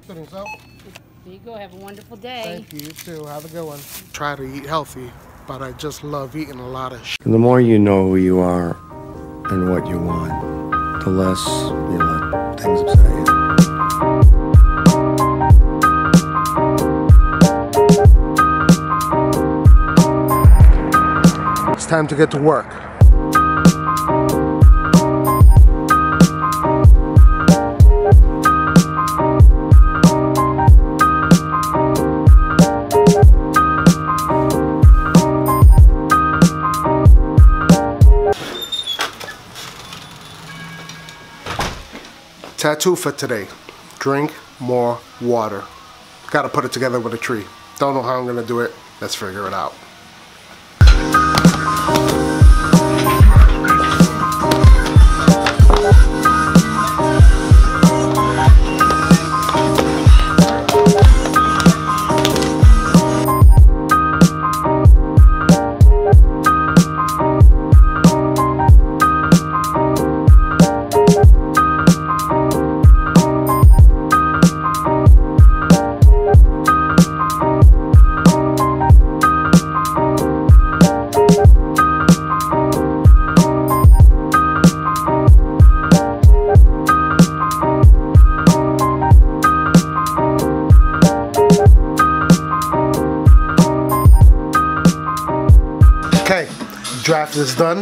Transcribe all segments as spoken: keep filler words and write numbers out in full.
Good yourself? There you go. Have a wonderful day. Thank you. You too. Have a good one. Try to eat healthy, but I just love eating a lot of shit. The more you know who you are and what you want, the less you let things upset you. It's time to get to work. Tattoo for today. Drink more water. Gotta put it together with a tree. Don't know how I'm gonna do it. Let's figure it out. Okay, draft is done.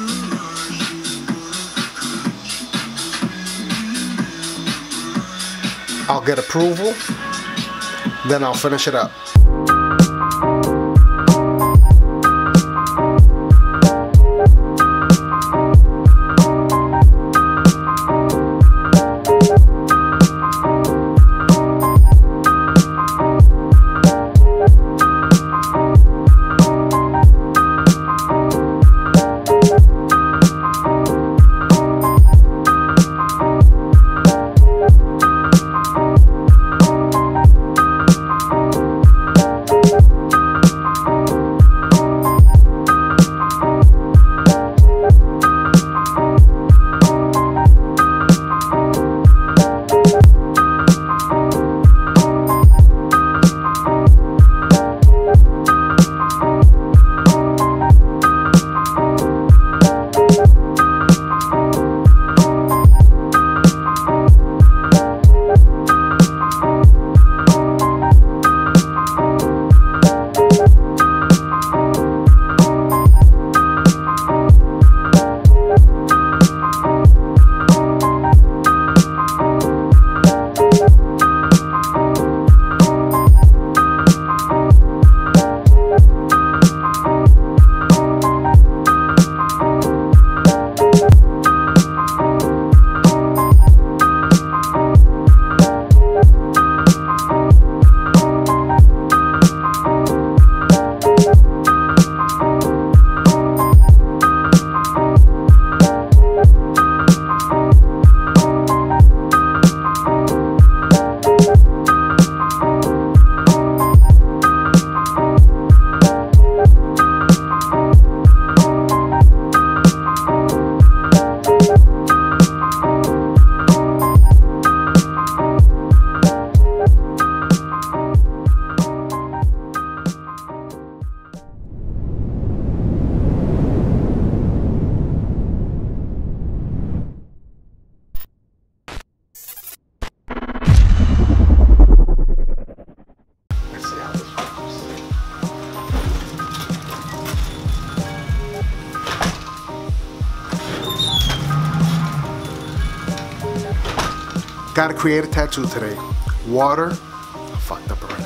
I'll get approval, then I'll finish it up. Gotta create a tattoo today. Water, I fucked up already.